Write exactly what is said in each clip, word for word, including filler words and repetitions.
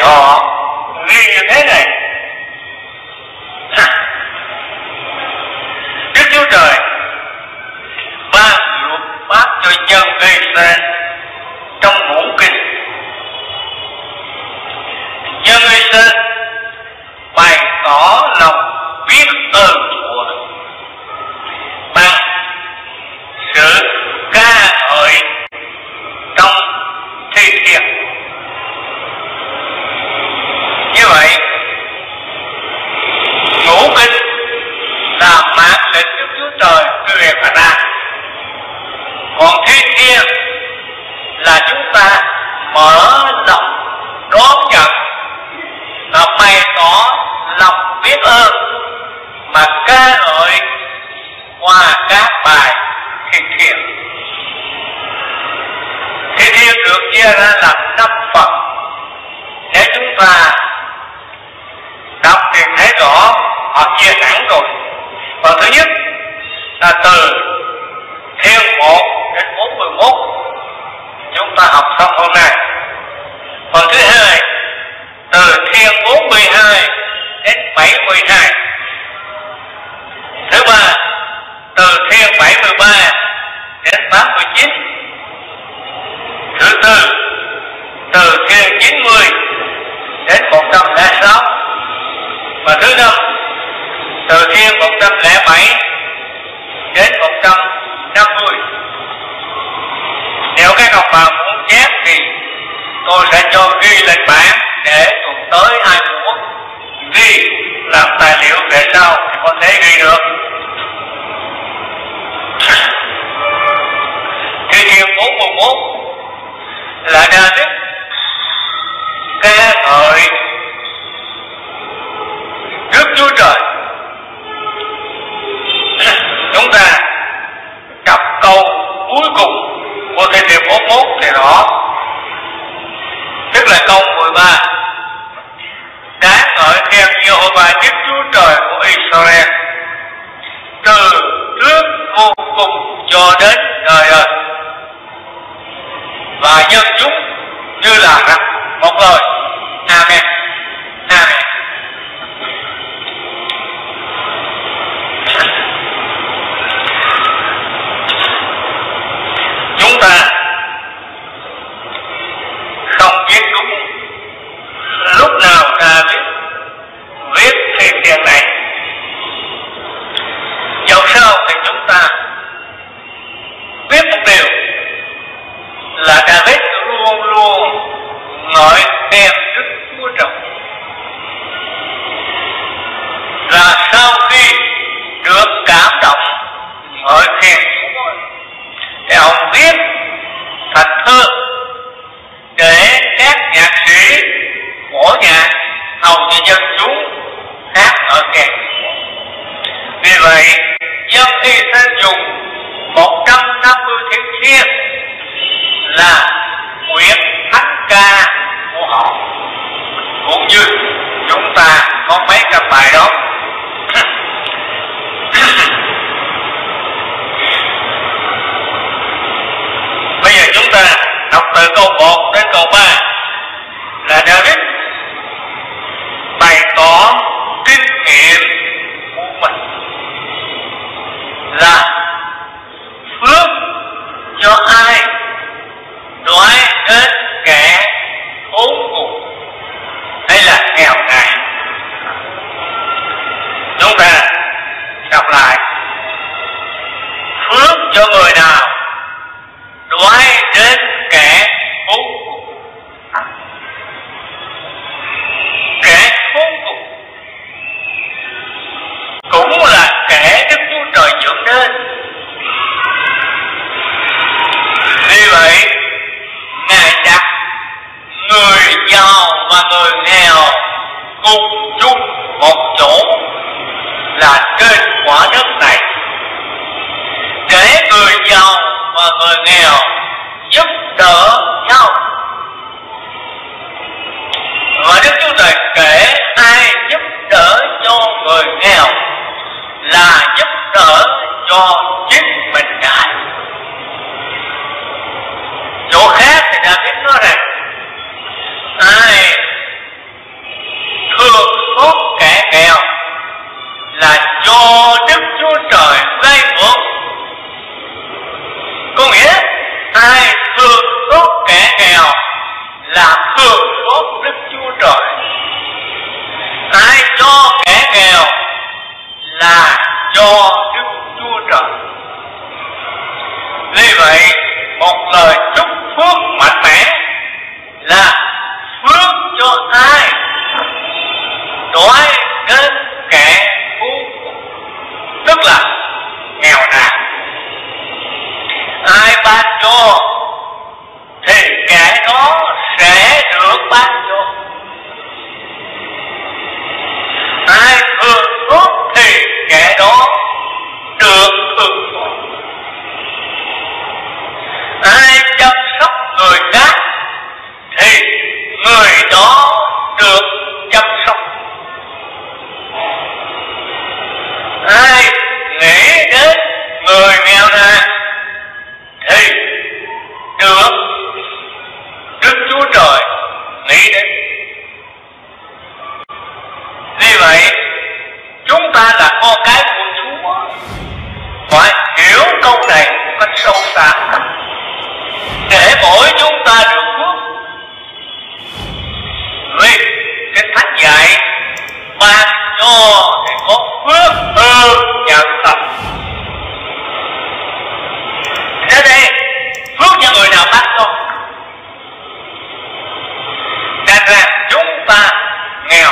họ ghi như thế này: Đức Chúa Trời ban luật pháp cho dân Israel trong ngũ kinh. Dân Israel bày tỏ lòng biết ơn Chúa bằng sự ca ngợi trong thi thiên. Như vậy, ngũ kinh là mạng lệnh Đức Chúa Trời truyền ra, còn thi thiên là chúng ta mở lòng đón nhận và bày tỏ lòng biết ơn mà ca ngợi qua các bài thi thiên. Thi thiên được chia ra làm năm phần. Nếu chúng ta đọc thì thấy rõ họ chia sẵn rồi. Phần thứ nhất là từ thiên một đến bốn mươi mốt, chúng ta học xong hôm nay. Phần thứ hai từ thiên bốn mươi hai đến bảy mươi hai. Thứ ba từ thiên bảy mươi ba đến tám mươi chín. Thứ tư từ thiên chín mươi đến một trăm lẻ sáu. Và thứ năm từ thiên một trăm lẻ bảy đến một trăm năm mươi. Nếu các học bà muốn chép thì tôi sẽ cho ghi lên bảng để tuần tới ai muốn ghi làm tài liệu về sau thì có thể ghi được. Thi thiên bốn mươi mốt là David ca ngợi Đức Chúa Trời. Chúng ta đọc câu cuối cùng của Thi thiên bốn mươi mốt thì rõ, tức là câu mười ba: Đáng ngợi khen Giê-hô-va Đức Chúa Trời của Israel từ trước vô cùng cho đến đời đời. Và dân chúng như là rằng một lời Amen, Amen. Chúng ta không biết đúng lúc nào ta biết viết thi thiên này. Dẫu sao thì chúng ta biết một điều là David luôn luôn ngợi khen Đức Chúa Trời. Và sau khi được cảm động ngợi khen Chúa thì ông viết thành thơ để các nhạc sĩ của nhạc hầu cho dân chúng hát ở kèn. Vì vậy dân Israel dùng một trăm năm mươi thiên thiên là quyển thánh ca của họ, cũng như chúng ta có mấy trăm bài đó. Bây giờ chúng ta đọc từ câu một đến câu ba là David bày tỏ kinh nghiệm của mình là phước cho ai đói đến kẻ khốn cùng hay là nghèo nàn. Chúng ta đọc lại: phước cho người nào đói đến kẻ khốn cùng. Kẻ khốn cùng cũng là kẻ Đức Chúa Trời dựng nên. Vì vậy Ngài đặt người giàu và người nghèo cùng chung một chỗ là trên quả đất này, để người giàu và người nghèo giúp đỡ nhau. Và Đức Chúa Trời kể ai giúp đỡ cho người nghèo là giúp đỡ cho chính mình Ngài. Chỗ khác thì David nói rằng ai người đó được chăm sóc. Ai nghĩ đến người nghèo nàn thì được Đức Chúa Trời nghĩ đến. Vì vậy chúng ta là con cái của Chúa phải hiểu câu này một cách sâu xa để mỗi chúng ta được phước. Vì cái Thánh dạy ban cho thì có phước hơn nhận tập. Thế đây phước cho người nào ban cho. Đặt ra chúng ta nghèo,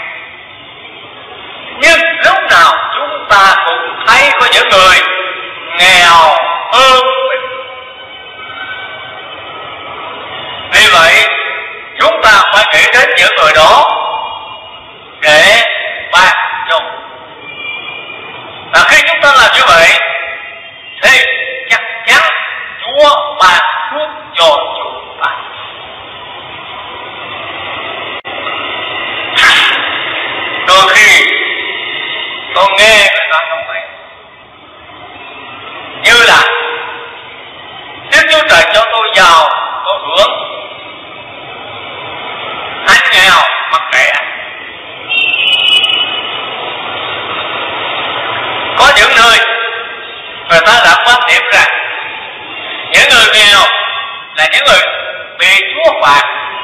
nhưng lúc nào chúng ta cũng thấy có những người nghèo hơn mình. Vì vậy chúng ta phải nghĩ đến những người đó để ban cho. Và khi chúng ta làm như vậy thì chắc chắn Chúa ban phước cho chúng ta. Đôi khi tôi nghe người ta nói vậy, như là Đức Chúa Trời cho tôi giàu, tôi hưởng, anh nghèo mặc kệ anh. Có những nơi người ta đã quan niệm rằng những người nghèo là những người bị Chúa phạt,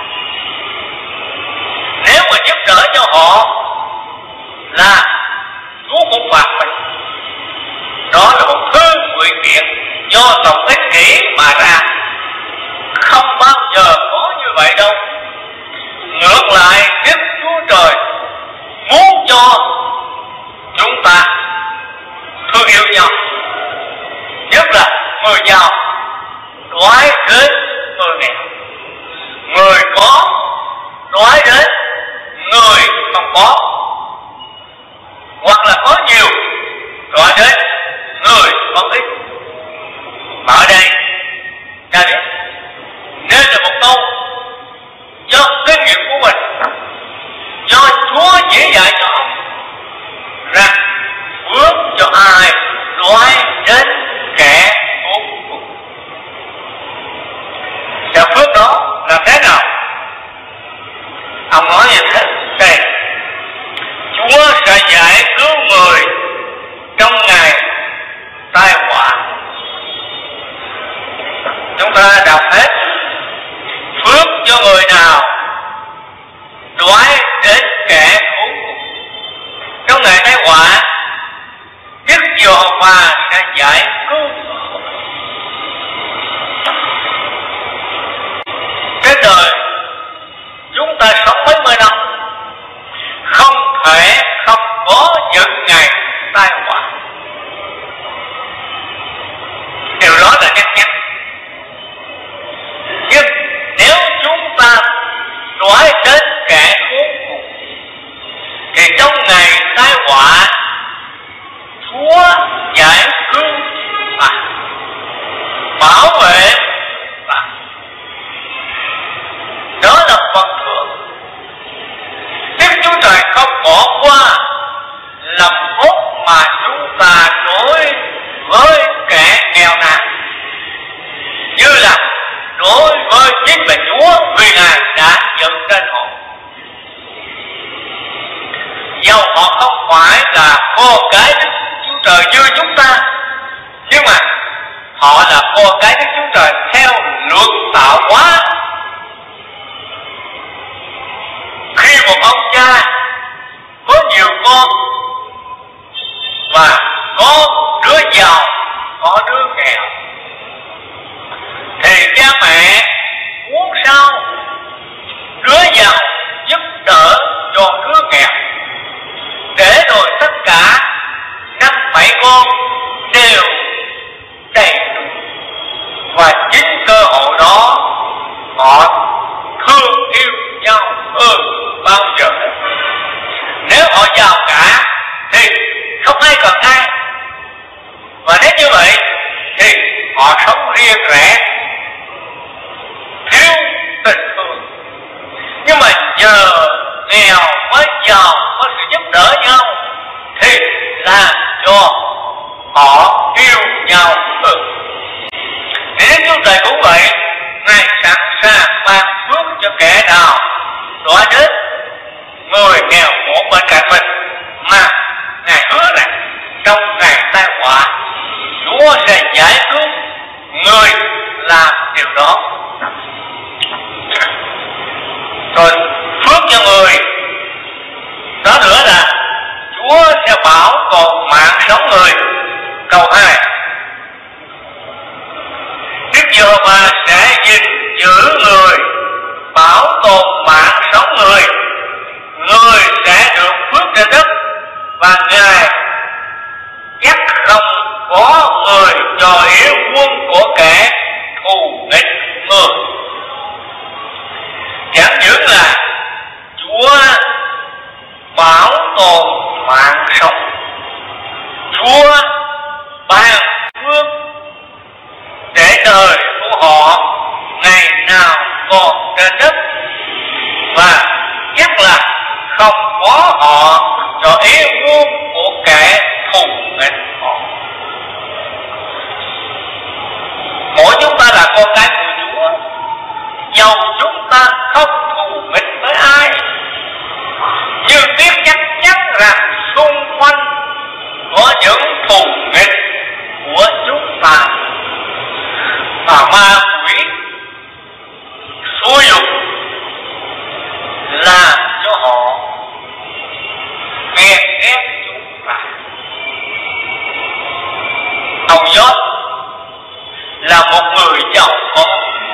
nếu mà giúp đỡ cho họ là Chúa cũng phạt mình. Đó là một thứ ngụy biện do lòng ích kỷ mà ra. Không bao giờ có như vậy đâu. Ngược lại, Đức Chúa Trời muốn cho chúng ta thương yêu nhau, nhất là người giàu nói đến người nghèo, người có nói đến người không có, hoặc là có nhiều nói đến người có ít. Ở đây ta biết nên là một câu do kinh nghiệm của mình, do Chúa chỉ dạy cho ông rằng phước cho ai nói đến kẻ khốn cùng. Và phước đó là thế nào? Ông nói như thế đây: Chúa sẽ giải cứu người trong ngày tai họa. Chúng ta đọc hết: phước cho người nào nói đến kẻ khốn cùng. Trong ngày tai họa, Đức Giê-hô-va sẽ giải cứu. Trên đời chúng ta sống mấy mươi năm, không thể không có những ngày tai họa. Điều đó là chắc chắn. Nhưng nếu chúng ta nói đến kẻ khốn cùng thì trong ngày tai họa Chúa giải cứu bạn, bảo vệ bạn. Đó là phần thưởng. Đức Chúa Trời không bỏ qua lòng tốt mà chúng ta đối với kẻ nghèo nàn, như là đối với chính mình Chúa, vì Ngài đã dựng trên họ. nào đói đến người nghèo khổ bên cạnh mình, mà Ngài hứa rằng trong ngày tai họa Chúa sẽ giải cứu người làm điều đó. Rồi phước cho người đó nữa là Chúa sẽ bảo tồn mạng sống người. Câu hai, Đức Giê-hô-va sẽ gìn giữ người, bảo tồn mạng sống người. Người sẽ được phước trên đất, và Ngài chắc không có người cho yếu quân của kẻ thù nghịch người. Chẳng những là Chúa bảo tồn mạng sống, Chúa ban phước để đời của họ ngày nào còn trên đất, và chắc là không có họ cho ý muốn của kẻ thù nghịch họ. Mỗi chúng ta là con cái của Chúa, dầu chúng ta không thù nghịch với ai, nhưng biết chắc chắn rằng xung quanh có những thù nghịch của chúng ta, và ma quỷ xúi dục làm cho họ ghen ghét chúng ta. Ông Gióp là một người giàu có,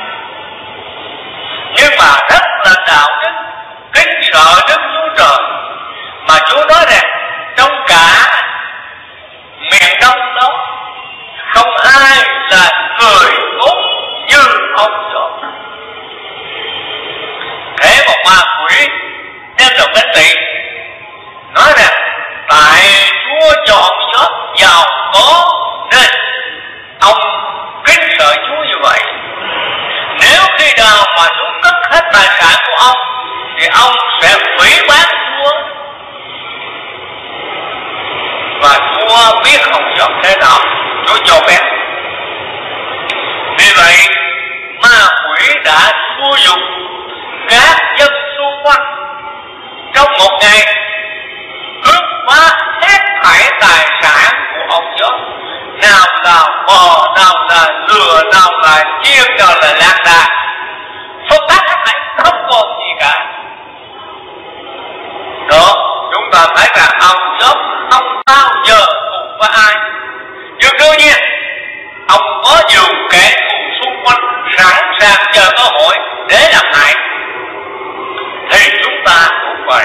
nhưng mà rất là đạo đức, kính sợ Đức Chúa Trời, mà Chúa nói rằng trong cả miền Đông đó không ai là người tốt như ông Gióp. Thế một ma quỷ đem đầu cánh tị nói rằng tại Chúa cho ông Gióp giàu có nên ông kính sợ Chúa như vậy. Nếu khi nào mà Chúa cất hết tài sản của ông thì ông sẽ hủy bán Chúa. Và Chúa biết ông Gióp thế nào, Chúa cho phép. Vì vậy ma quỷ đã xúi dục các dân xung quanh trong một ngày cướp phá hết thảy tài sản của ông Gióp. Nào là bò, nào là lừa, nào là chiên, nào là lạc đà, phân tác hết thảy, không còn gì cả. Đó, chúng ta thấy rằng ông Gióp không bao giờ cùng với ai, nhưng đương nhiên ông có nhiều kẻ thù xung quanh sẵn sàng chờ cơ hội để làm hại. Thì chúng ta cũng vậy.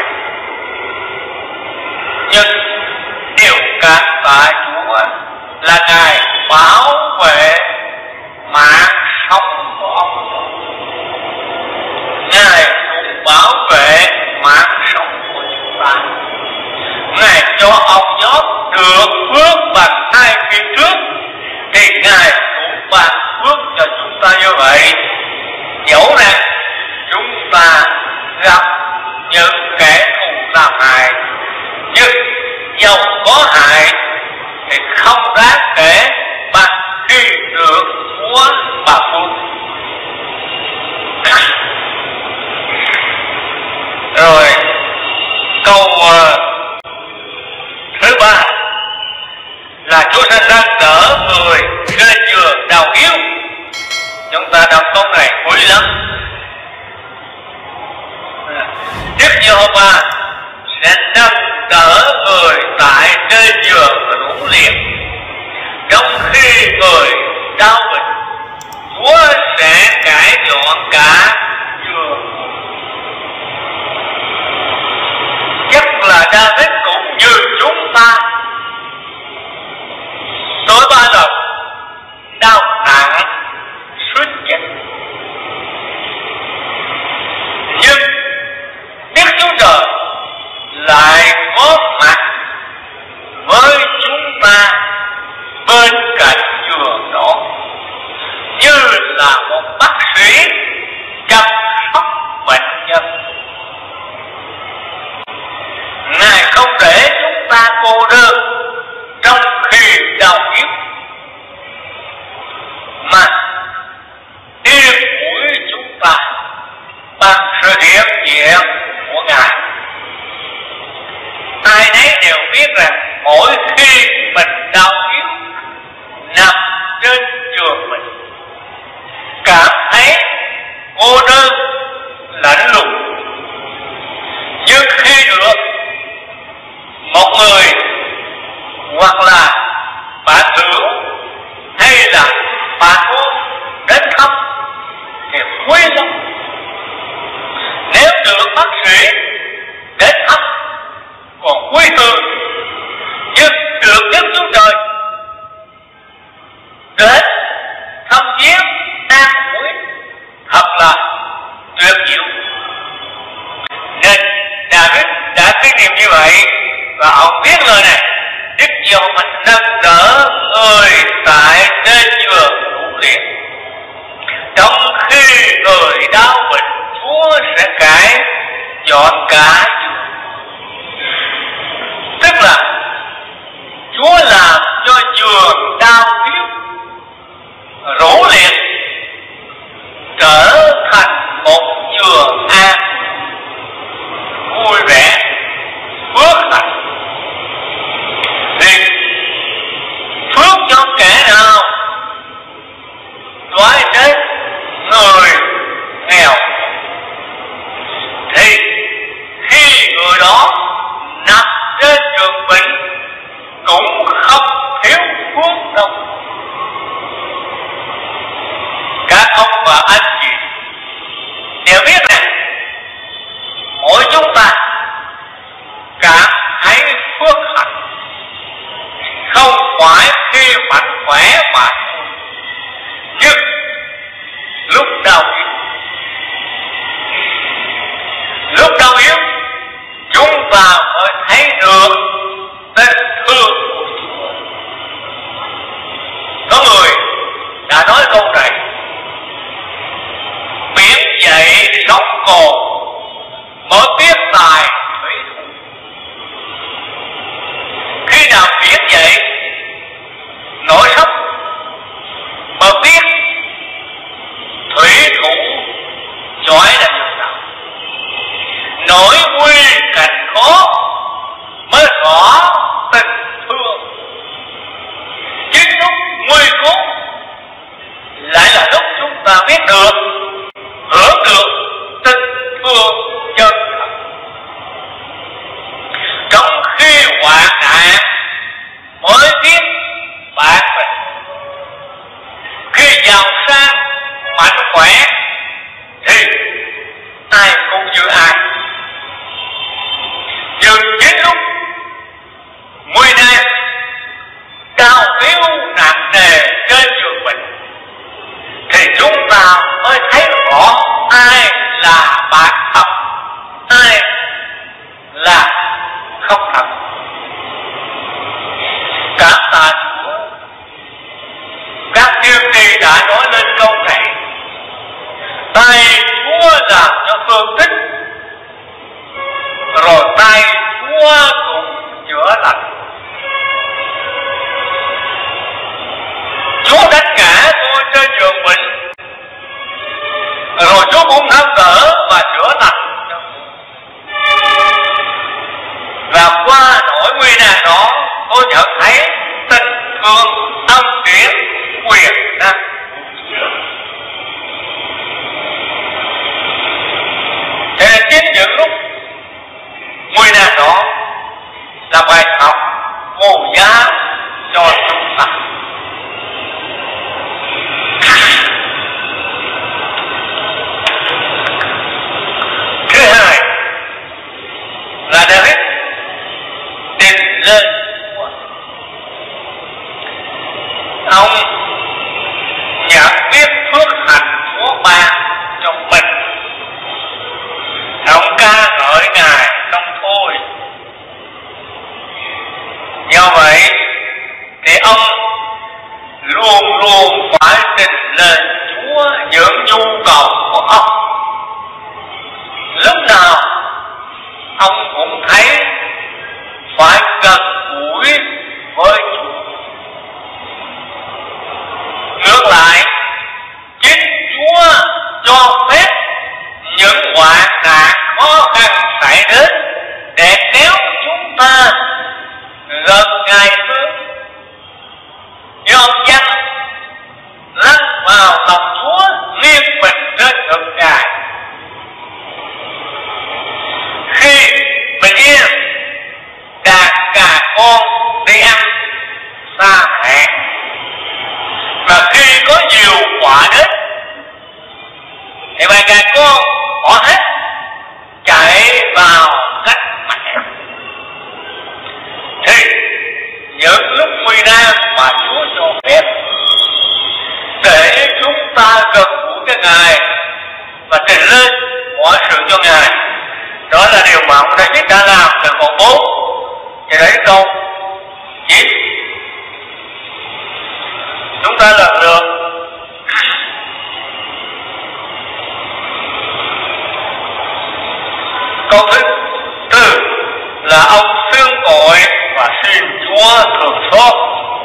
Nhưng điều cảm tạ Chúa là Ngài bảo vệ mạng sống của ông. Ngài cũng bảo vệ mạng sống của chúng ta. Ngài cho ông Gióp được phước bằng hai phiên trước, thì Ngài cũng ban phước cho chúng ta như vậy. Dẫu rằng chúng ta gặp những kẻ thù làm hại, nhưng dầu có hại thì không đáng kể bằng khi được Chúa ban phước. Rồi câu uh, thứ ba là Chúa sẽ nâng đỡ người trên giường đau yếu. Chúng ta đọc câu này vui lắm. Đức Giê-hô-va sẽ nâng đỡ người tại trên giường rũ liệt. Trong khi người đau bệnh, Chúa sẽ cải dọn cả giường. Chắc là David cũng như chúng ta tối ba lần đau nặng suýt chết, nhưng Đức Chúa Trời hiện diện của Ngài. Ai nấy đều biết rằng mỗi khi mình đau yếu nằm trên giường mình, cảm thấy cô đơn lạnh lùng, nhưng khi được một người hoặc là bạn hữu hay là bạn muốn đến thăm thì vui lắm. Nếu được bác sĩ đến thăm còn vui hơn, nhưng được Đức Chúa Trời đến thăm viếng an ủi thật là tuyệt diệu. Nên David đã kinh nghiệm như vậy, và ông viết lời này: Đức Giê-hô-va nâng đỡ người tại trên giường ngủ liệt. Trong khi người đau bệnh, Chúa sẽ cải dọn cả giường. Tức là Chúa làm cho giường đau yếu rũ liệt trở thành một giường an vui vẻ phước hạnh. Thì phước cho kẻ nào nói đến người nghèo, thì khi người đó nằm trên giường bệnh cũng không thiếu phước đâu. Các ông và anh chị đều biết rằng mỗi chúng ta cảm thấy phước hạnh không phải khi mạnh khỏe mà thôi, nhưng lúc đau yếu. Lúc đau yếu chúng ta mới thấy được tình thương của Chúa. Có người đã nói câu này: biển dậy sóng cồn mới biết tài thủy thủ. Khi nào biển dậy nổi sóng mới biết thủy thủ giỏi là như nào. Nỗi nguy cảnh khó mới rõ tình thương. Chính lúc nguy khốn lại là lúc chúng ta biết được, hưởng được tình thương chân thật. Trong khi hoạn nạn mới biết bạn mình. Khi giàu sang mạnh khỏe thì ai cũng như ai. Nhưng chính lúc nguy nan đau yếu nặng nề trên giường bệnh thì chúng ta mới thấy rõ ai là bạn thật khó khăn xảy đến để kéo chúng ta gần Ngài hơn. Nhưng ông dân lăn vào lòng Chúa, nghiêng mình trên ngực Ngài. Khi bình yên đàn gà con đi ăn xa hẹn, mà khi có nhiều quả đến thì bà gà con bỏ hết chạy vào cách mẹ. Thì những lúc nguy nan mà Chúa cho phép để chúng ta gần gũi với Ngài và trình lên mọi sự cho Ngài, đó là điều mà ông David đã làm từ câu bốn cho đến câu chín. Chúng ta lần lượt câu thứ tư là ông xưng tội và xin Chúa thương xót.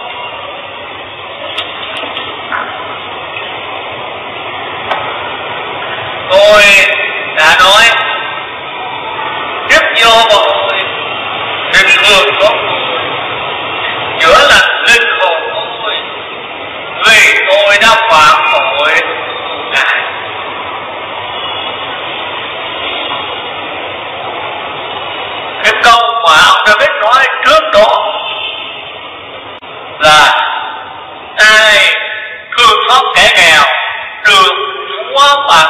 Tôi đã nói rất do mọi người xin thương xót chữa lành linh hồn tôi, vì tôi đã phạm tội Ngài. Cái câu mà ông David nói trước đó là ai thương xót kẻ nghèo được Chúa ban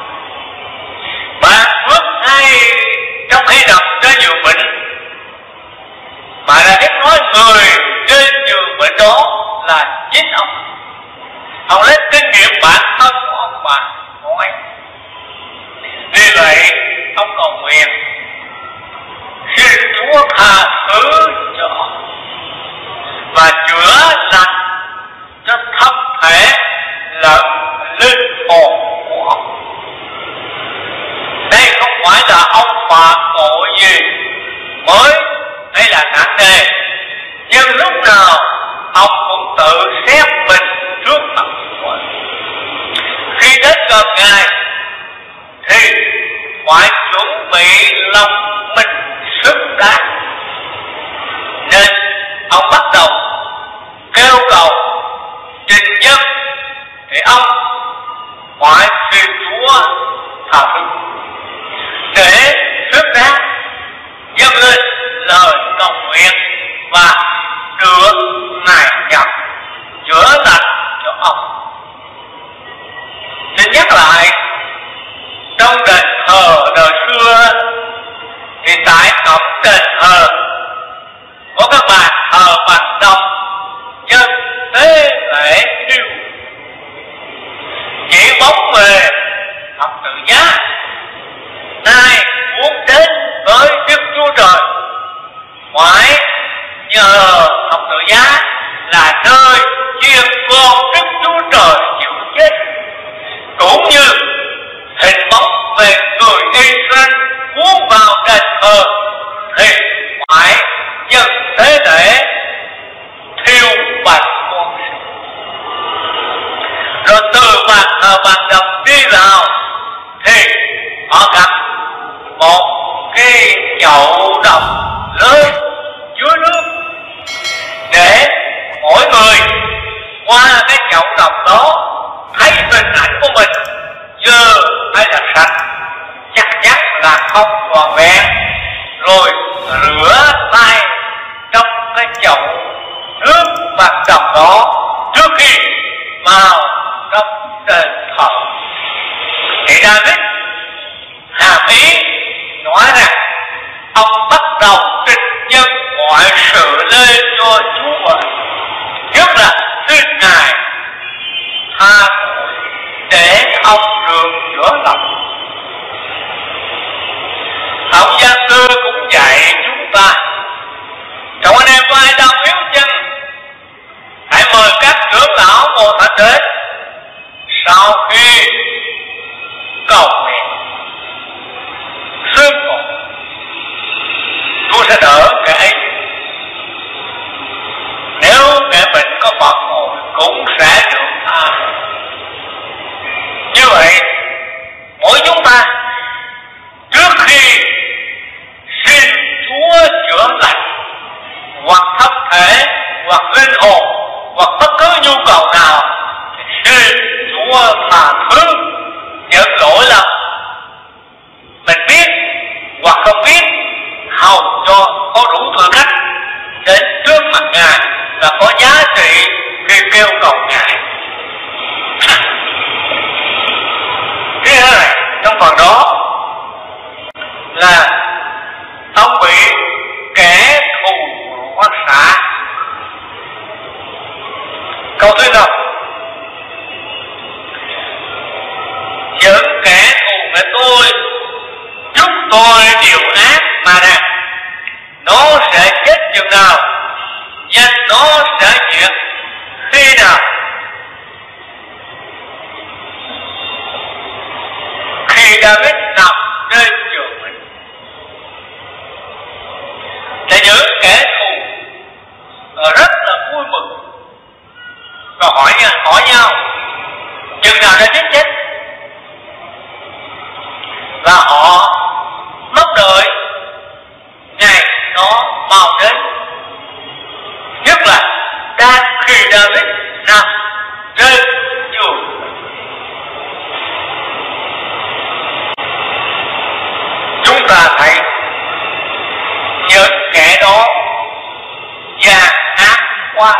ban phước hay trong khi nằm trên giường bệnh, mà David nói người trên giường bệnh đó là chính ông. Ông lấy kinh nghiệm bản thân của ông mà nói. Vì vậy ông cầu nguyện xin Chúa tha thứ cho ông và chữa lành cho thân thể lẫn linh hồn của ông. Đây không phải là ông phạm tội gì mới hay là nặng nề, nhưng lúc nào ông cũng tự xét mình trước mặt Chúa. Khi đến gần Ngài thì phải chuẩn bị lòng mình xứng đáng, nên ông bắt đầu kêu cầu trình dân thì ông phải xin Chúa tha thứ để xứng đáng dâng lên lời cầu nguyện và được Ngài nhận chữa lành cho ông. Xin nhắc lại, trong đền thờ đời xưa thì tại cổng đền thờ có các bàn thờ bằng đồng dân tế lễ siêu, chỉ bóng về thập tự giá. Ai muốn đến với Đức Chúa Trời phải nhờ thập tự giá là nơi chiên con Đức Chúa Trời chịu chết, cũng như hình bóng về người Israel muốn vào đền thờ thì phải dân tế lễ thiêu bạch con, rồi từ bàn thờ bàn đồng đi vào thì họ gặp một cái chậu đồng lớn chứa nước để mỗi người qua cái chậu đồng đó thấy hình ảnh của mình dơ hay là sạch chắc chắn là không trọn vẹn, rồi rửa tay trong cái chậu nước bạc đồng đó trước khi vào trong đền thờ. Thì David hàm ý nói rằng ông bắt đầu trình nhân mọi sự lên cho Chúa, nhất là xin Ngài tha tội để ông được chữa lành. Ông gia sư cũng dạy chúng ta, trong anh em có ai đau yếu chân, hãy mời các trưởng lão ngồi thánh đến, sau khi cầu nguyện xưng tội, Chúa sẽ đỡ kẻ ấy. Nếu kẻ bệnh có phận tội cũng sẽ được tha. Như vậy mỗi chúng ta trước khi không biết, hầu cho có đủ tư cách đến trước mặt Ngài và có giá trị khi kêu cầu Ngài. Thứ hai, trong phần đó là ông bị kẻ thù quát xả. Câu thứ năm, những kẻ thù với tôi giúp tôi điều ác mà rằng nó sẽ chết chừng nào, danh nó sẽ diệt khi nào. Khi David nằm trên giường mình, để những kẻ thù rất là vui mừng và hỏi nhau, hỏi nhau chừng nào David chết, và họ mong đợi ngày nó mau đến, nhất là đang khi David nằm trên giường. Chúng ta thấy những kẻ đó gian ác quá.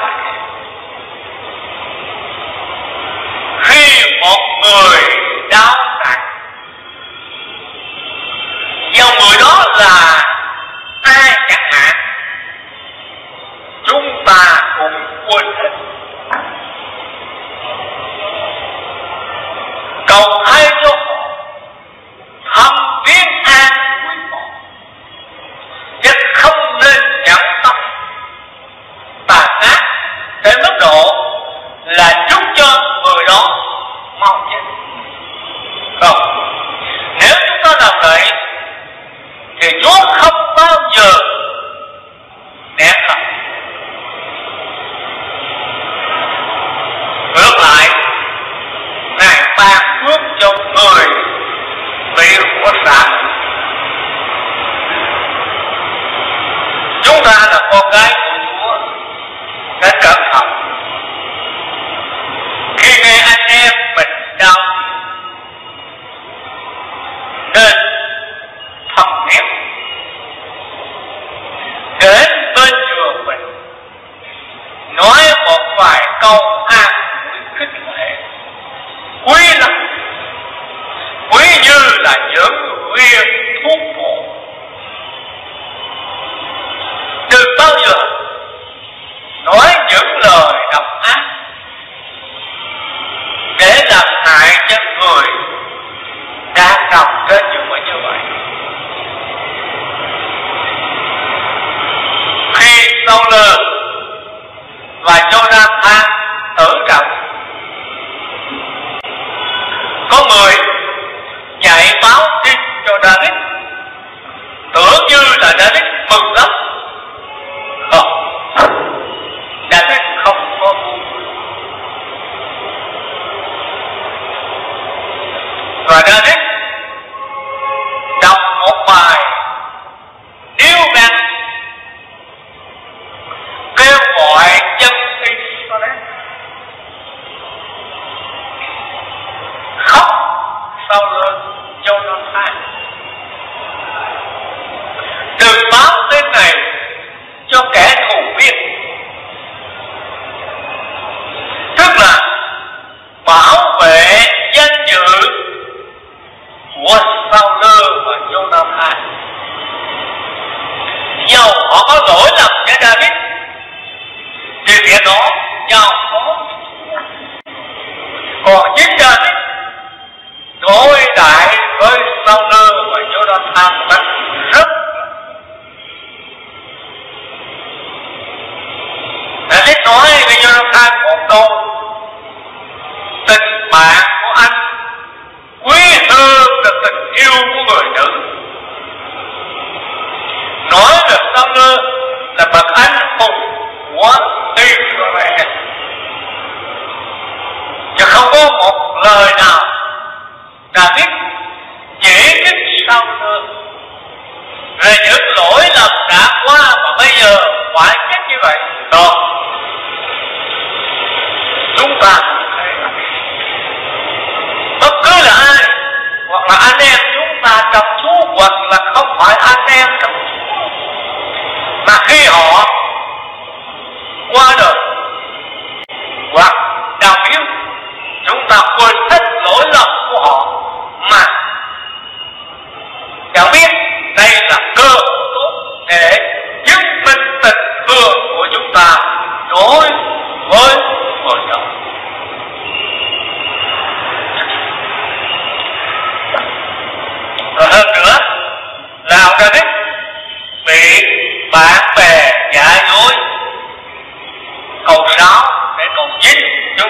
Khi một người đau nặng, dòng người đó là ai chẳng hạn, chúng ta cũng quên hết. Cầu thay cho họ thâm tiếng an quý họ, chứ không nên chặt tóc tàn ác đến mức độ là giúp cho người đó mau chết. Không, nếu chúng ta làm vậy thì Chúa không bao giờ nén lòng. Ngược lại, Ngài ban phước cho người bị của xả. Chúng ta là con gái của Chúa, nên cẩn thận khi nghe anh em mình đau, nên thầm niệm đến bên giường mình, nói một vài câu an ủi khích lệ quý lắm, quý như là những viên thuốc bổ. Đừng bao giờ nói những lời độc ác để làm hại cho người đang nằm trên giường bệnh như vậy. Khi Saul và Jonathan tử trận, có người chạy báo tin cho David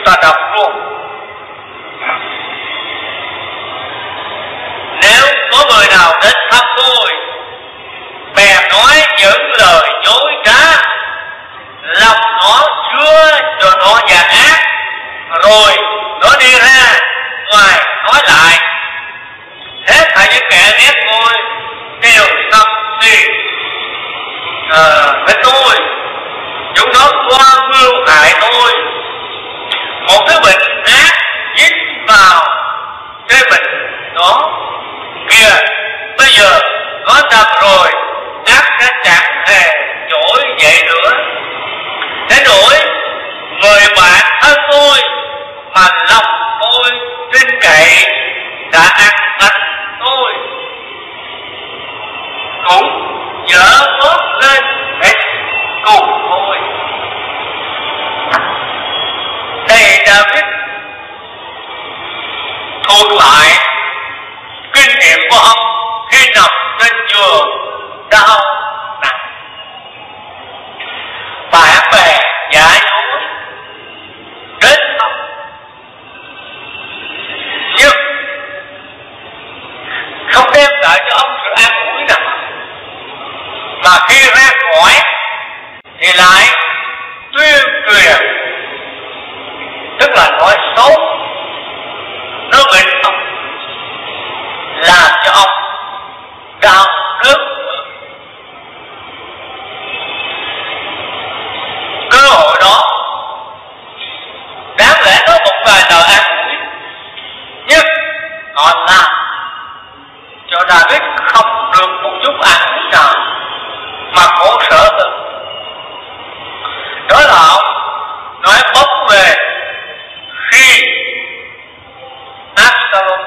ta đọc luôn. Nếu có người nào đến thăm tôi, bèn nói những lời dối trá, lòng nó chưa cho nó gian ác, rồi nó đi ra ngoài nói lại, hết thảy những kẻ ghét tôi đều tâm si à, với tôi, chúng nó qua mưu hại tôi. Một cái bệnh ác dính vào cái bệnh đó kìa, bây giờ nó nằm rồi, ác nó chẳng hề trỗi dậy nữa. Thế nỗi người bạn thân tôi mà lòng tôi tin cậy đã ăn bánh tôi, cũng dở gót lên để cùng tôi. Đây David thuộc lại kinh nghiệm của ông khi nằm trên giường đau nặng. Bạn bè giả dối đến ông, nhưng không đem lại cho ông sự an ủi nào, mà khi ra khỏi thì lại tuyên truyền, tức là nói xấu, nó nghịch ông, làm cho ông đau đớn. Cơ hội đó đáng lẽ có một vài lời an ủi, nhưng họ làm cho David không được một chút an ủi nào, mà khổ sở hơn. Đó là ông nói bóng về khi Absalom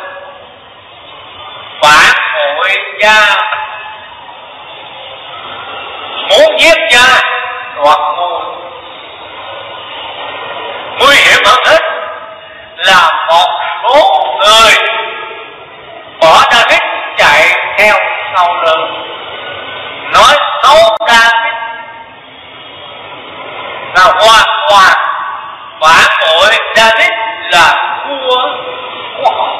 phản bội cha, muốn giết cha đoạt ngôi. Nguy hiểm hơn hết là một số người bỏ David chạy theo sau lưng, nói xấu David là hoàn toàn phản bội David là vua của họ,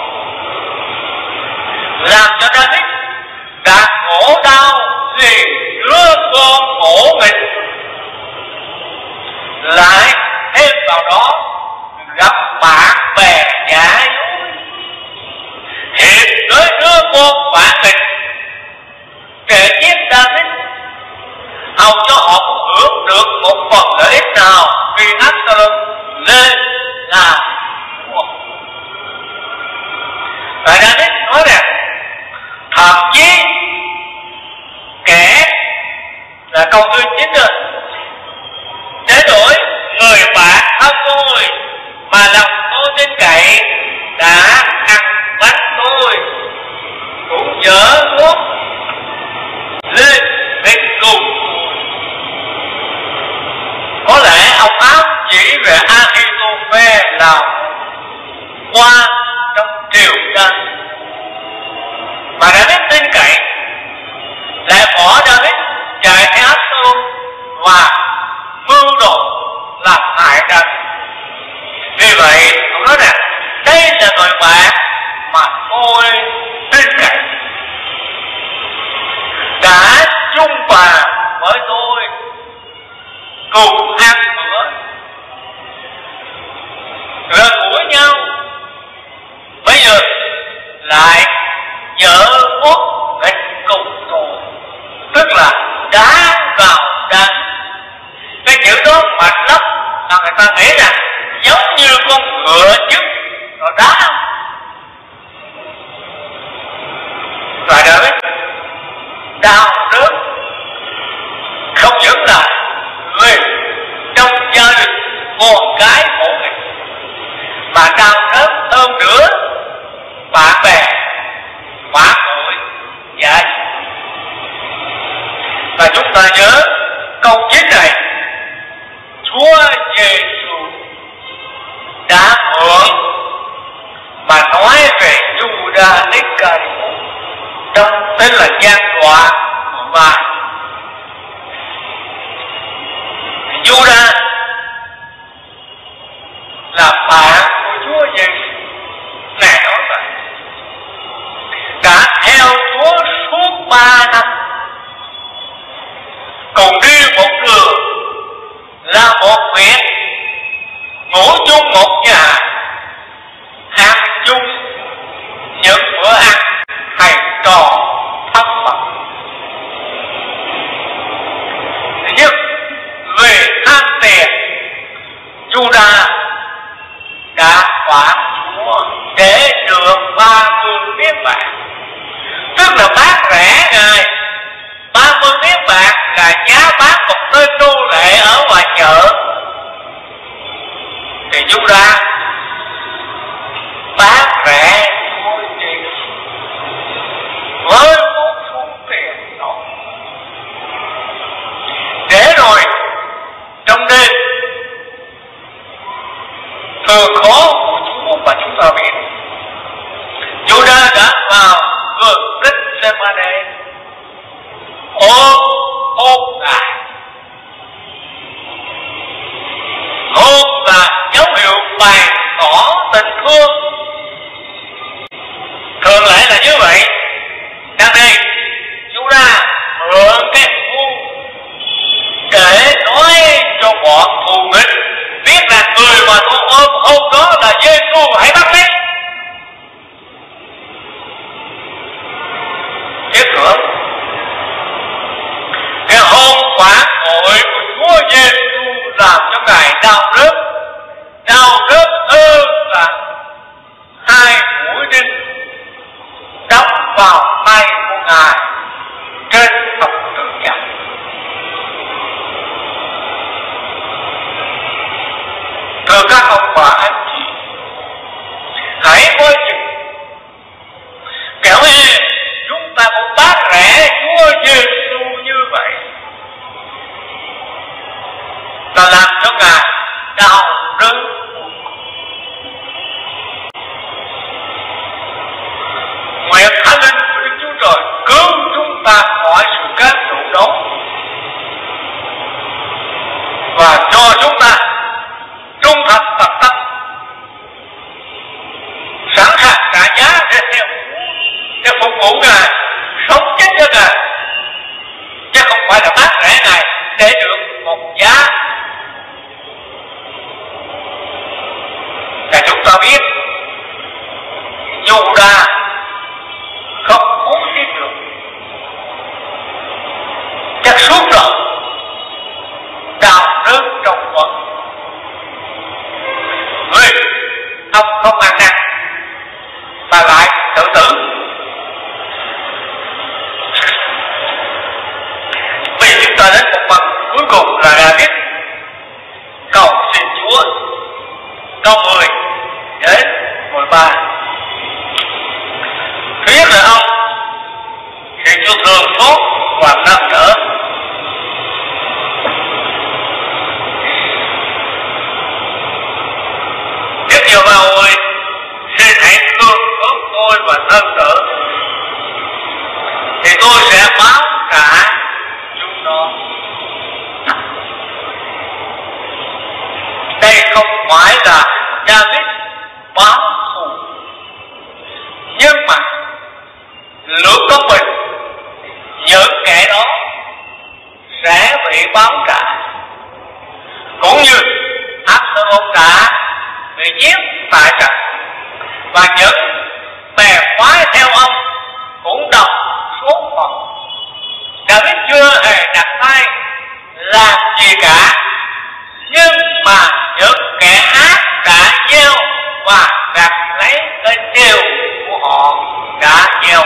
làm cho David đã khổ đau vì đứa con khổ mình, lại thêm vào đó gặp bạn bè giả dối, hiện tới đứa con phản nghịch để giết David, hầu cho họ cũng hưởng được một phần lợi ích nào khi Absalom lên làm vua. Và David nói rằng thậm chí kẻ là câu thứ chín rồi, để đổi người bạn thân tôi mà lòng tôi tin cậy đã ăn bánh tôi, cũng dở gót lên bên cùng. Có lẽ ông ám chỉ về Ahithophel là qua trong triều tranh, mà David tin cậy, lại bỏ David chạy theo Absalom và mưu đồ làm hại David. Vì vậy ông nói rằng đây là người bạn mà tôi tin cậy, đã chung bàn với tôi, cùng ăn bữa, gần gũi nhau, bây giờ lại dở gót để cùng tôi, tức là đá vào đá. Cái chữ đó mạnh lắm, là người ta nghĩ rằng giống như con ngựa trước rồi đá. Và David đau đớn, không những là người trong gia đình con cái khổ nghịch, mà đau đớn hơn nữa bạn bè phản bội giả dối. Và chúng ta nhớ câu chín này, Chúa Giêsu đã mượn mà nói về Judas Iscariot trong tên là gian dọa và Judas là bà ngủ chung một nhà, ăn chung những bữa ăn hay trò thấp bậc. Thứ nhất, về tham tiền, Juda đã phản Chúa để được ba mươi miếng bạc, tức là bán rẻ Ngài. Ba mươi miếng bạc là giá bán một tên nô lệ ở ngoài chợ, thì Juda bán rẻ Chúa Giêsu với một số tiền đó. Để rồi trong đêm thường khó của Chúa mà chúng ta biết, Juda đã vào vườn Gethsemane ôm ôm Ngài. Ôm là dấu hiệu bày tỏ tình thương. Thường lẽ là như vậy. Đang đây Juda mượn cái khuôn để nói cho bọn thù nghịch biết là người mà tôi ôm hôm đó là Giêsu, hãy bắt lấy. Biết nữa, cái hôn phản bội của Chúa Giêsu làm cho Ngài đau rớt, đau rớt hơn là hai mũi đinh đóng vào tay của Ngài trên thập tự giá. Thưa các ông bà anh chị, hãy coi chừng, kẻo ê chúng ta cũng bán rẻ Chúa Giêsu như vậy, ta làm cho Ngài đau đớn. Nguyện Thánh Linh của Đức Chúa Trời cứu chúng ta khỏi sự cám dỗ đó, và cho chúng ta trung thành tập tâm, sẵn sàng trả giá để theo để phục vụ Ngài, sống chết cho Ngài, chứ không phải là bán rẻ Ngài để được một giá. Và chúng ta biết Juda không muốn tin được, chắc suốt rồi đau đớn trong quần, vì ông không ăn năn mà lại tự tử. Bây giờ chúng ta đến một phần cuối cùng là David cầu xin Chúa, câu mười đến mười ba. Thứ nhất là ông thì Chúa thường tốt và nâng đỡ. Rất nhiều bà ơi, xin hãy thương tốt tôi và nâng đỡ, thì tôi sẽ báo trả chúng nó. Đây không phải là David báo thù, nhưng mà lửa công bình, những kẻ đó sẽ bị báo trả, cũng như Absalom đã bị giết tại trận, và những bè phái theo ông cũng đồng số phận. David chưa hề đặt tay làm gì cả, nhưng mà những kẻ ác đã gieo và đặt lấy cái điều của họ đã gieo.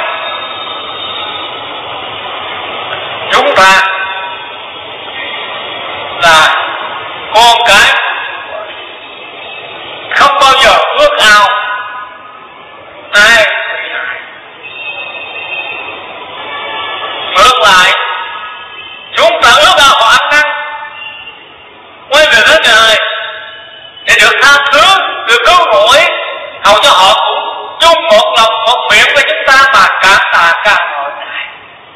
Chúng ta là con cái, không bao giờ ước ao ai bị hại. Ngược lại, chúng ta ước ao họ ăn năn, quay về với Ngài để được tha thứ, được cứu rỗi, hầu cho họ cũng chung một lòng một miệng với chúng ta mà cảm tạ ca ngợi Ngài.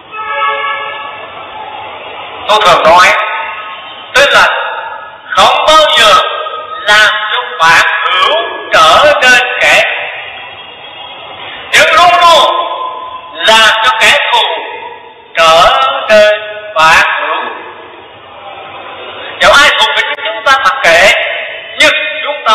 Tôi thường nói, tức là không bao giờ làm cho bạn hữu trở nên kẻ, nhưng luôn luôn làm cho kẻ thù trở nên bạn hữu. Dẫu ai thù với chúng ta mặc kệ, nhưng chúng ta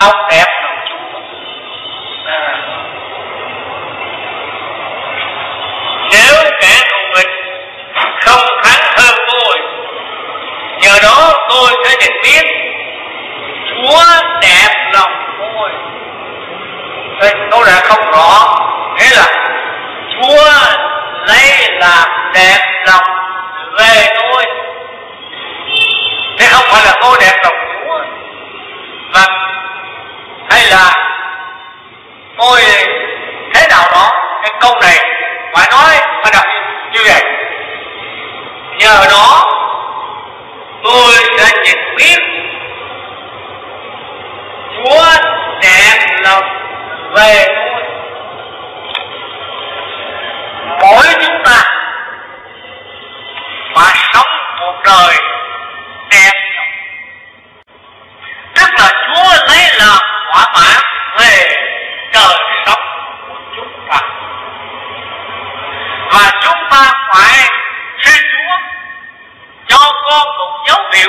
ông đẹp lòng Chúa. À. Nếu kẻ thù nghịch không thắng hơn tôi, nhờ đó tôi sẽ được biết Chúa đẹp lòng tôi. Đây, câu đã không rõ, nghĩa là Chúa lấy làm đẹp lòng về tôi, thế không phải là tôi đẹp lòng Chúa. Và hay là tôi thế nào đó, cái câu này phải nói phải đọc như vậy. Nhờ đó tôi đã nhận biết Chúa đẹp lòng về tôi. Mỗi chúng ta phải sống một đời đẹp lòng, tức là Chúa lấy làm thỏa mãn về đời sống của chúng ta, và chúng ta phải xin Chúa cho con một dấu hiệu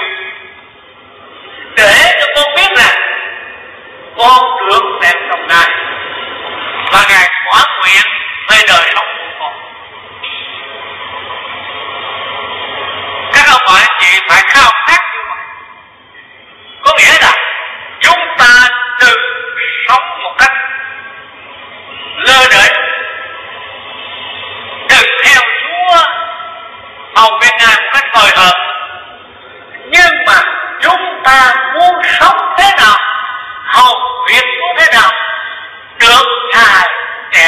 để cho con biết rằng con được đẹp lòng Ngài và Ngài thỏa nguyện về đời sống của con. Các ông bà anh chị phải khao khát như vậy, có nghĩa là chúng ta đừng sống một cách lơ đễnh, đừng theo Chúa hầu bên Ngài một cách hời hợt, nhưng mà chúng ta muốn sống thế nào, hầu việc Chúa thế nào được Ngài đẹp.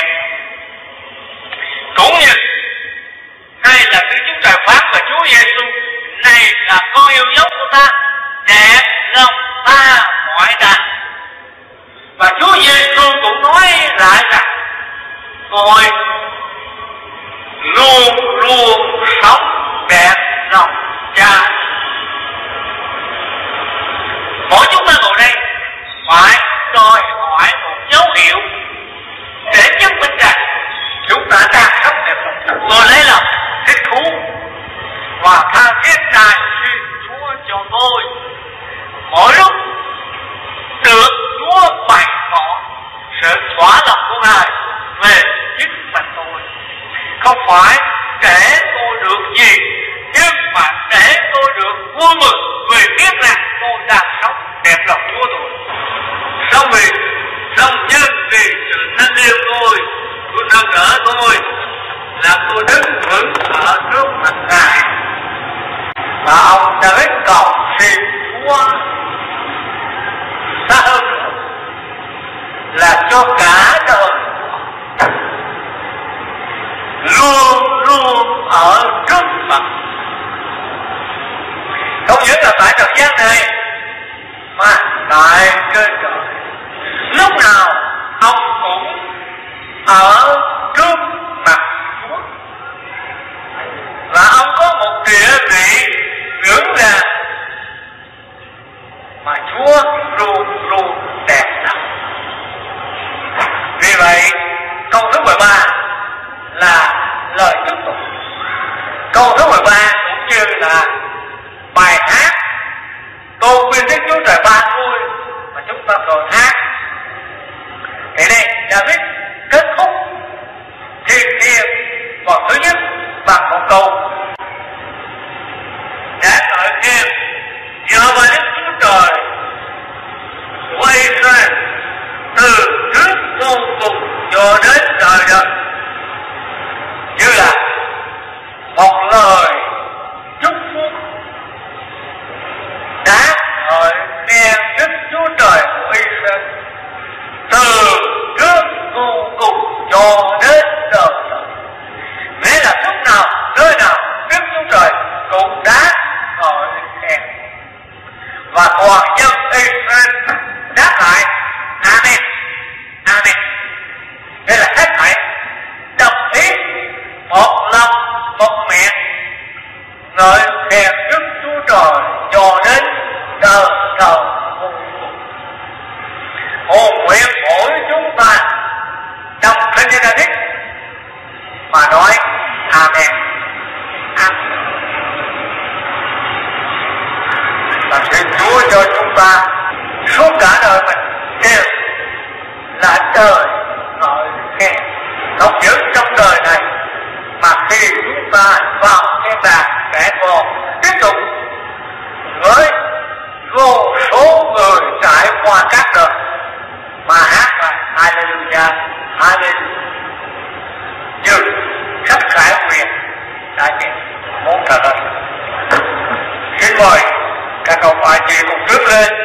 Cũng như hay là Đức Chúa Trời phán về Chúa Giêsu, này là con yêu dấu của ta, đẹp lòng ta mọi đàn. Và Chúa Giêsu cũng nói lại rằng tôi luôn luôn sống đẹp lòng Cha. Mỗi chúng ta ngồi đây phải đòi hỏi một dấu hiệu để chứng minh rằng chúng ta đang sống đẹp lòng. Tôi lấy lòng thích thú và tha thiết Ngài xin Chúa cho tôi mỗi lúc được Chúa bày tỏ sự thỏa lòng của Ngài về chính mình tôi, không phải để tôi được gì, nhưng mà để tôi được vui mừng vì biết rằng tôi đang sống đẹp lòng Chúa tôi. Sống vì sống nhân vì sự thân yêu tôi, tôi nâng đỡ tôi, làm tôi đứng vững ở trước mặt Ngài. Và ông David cầu xin Chúa xa hơn nữa là cho cả đời luôn luôn ở trước mặt, không những là tại trần gian này mà tại trên trời, lúc nào ông cũng ở trước mặt Chúa. Và ông có một địa vị ngưỡng là mà Chúa luôn luôn đẹp lòng. Vì vậy câu thứ mười ba là lời chúc tụng. Câu thứ mười ba cũng như là bài hát tôn vinh Đức Chúa Trời Ba Ngôi mà chúng ta thường hát. Thì đây David kết thúc thiền thiền phần thứ nhất bằng một câu đã ngợi khen nhờ vào Đức Chúa Trời của Israel từ trước vô cùng cho đến đời đời, như là một lời chúc phúc đã ngợi khen Đức Chúa Trời của Israel từ trước vô cùng cho đến đời đời. Nghĩa là lúc nào nơi nào Đức Chúa Trời cũng đã ngợi khen, và toàn dân Israel đáp lại Amen, Amen. Đây là hết thảy đồng ý một lòng một miệng ngợi khen Đức Chúa Trời cho đến đời đời vô cùng. Hồn nguyện mỗi chúng ta đồng thanh như David mà nói Amen, Amen. Và xin Chúa cho chúng ta suốt cả đời mình rước lên